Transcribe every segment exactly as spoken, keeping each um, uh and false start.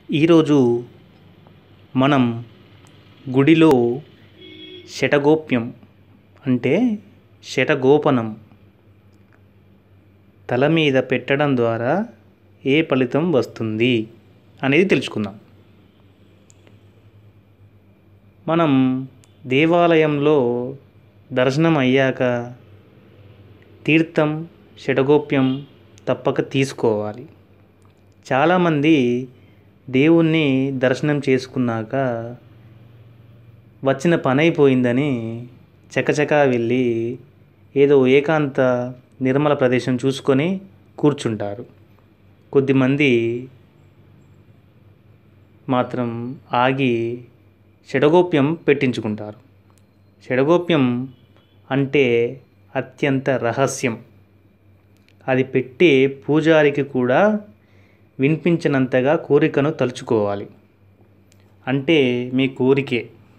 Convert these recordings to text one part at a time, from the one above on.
ఈరోజు మనం గుడిలో శటగోప్యం అంటే శటగోపనం తల మీద పెట్టడం ద్వారా ఏ ఫలితం వస్తుంది అనేది తెలుసుకుందాం. మనం దేవాలయంలో దర్శనం అయ్యాక తీర్థం శటగోప్యం తప్పక తీసుకోవాలి. చాలామంది దేవుణ్ణి దర్శనం చేసుకున్నాక వచ్చిన పని అయిపోయిందని చకచకా వెళ్ళి ఏదో ఏకాంత నిర్మల ప్రదేశం చూసుకొని కూర్చుంటారు. కొద్దిమంది మాత్రం ఆగి శటగోప్యం పెట్టించుకుంటారు. శటగోప్యం అంటే అత్యంత రహస్యం. అది పెట్టే పూజారికి కూడా వినిపించినంతగా కోరికను తలుచుకోవాలి. అంటే మీ కోరికే.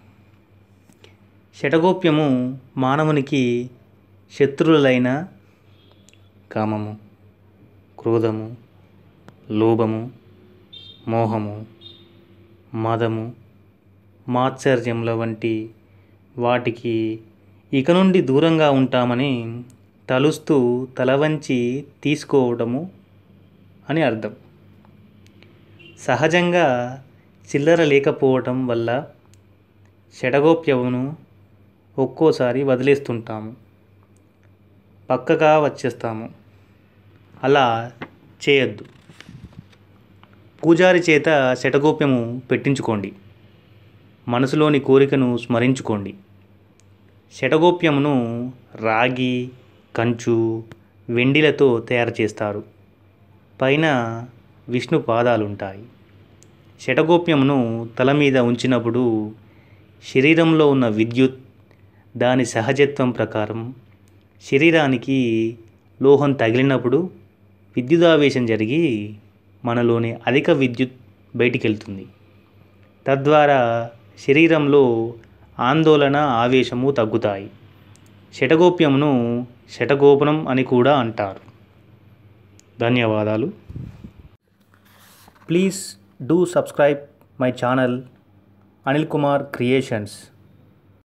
శటగోప్యము మానవునికి శత్రువులైన కామము, క్రోధము, లోభము, మోహము, మదము, మాత్సర్యముల వంటి వాటికి ఇక నుండి దూరంగా ఉంటామని తలుస్తూ తల వంచి తీసుకోవడము అని అర్థం. సహజంగా చిల్లర లేకపోవటం వల్ల శటగోప్యమును ఒక్కోసారి వదిలేస్తుంటాము, పక్కగా వచ్చేస్తాము. అలా చేయొద్దు. పూజారి చేత శటగోప్యము పెట్టించుకోండి. మనసులోని కోరికను స్మరించుకోండి. శటగోప్యమును రాగి, కంచు, వెండిలతో తయారు చేస్తారు. పైన విష్ణు పాదాలుంటాయి. శటగోప్యమును తల మీద ఉంచినప్పుడు శరీరంలో ఉన్న విద్యుత్ దాని సహజత్వం ప్రకారం శరీరానికి లోహం తగిలినప్పుడు విద్యుదావేశం జరిగి మనలోని అధిక విద్యుత్ బయటికి వెళ్తుంది. తద్వారా శరీరంలో ఆందోళన, ఆవేశము తగ్గుతాయి. శటగోప్యమును శటగోపనం అని కూడా అంటారు. ధన్యవాదాలు. Please do subscribe my channel Anilkumar Creations.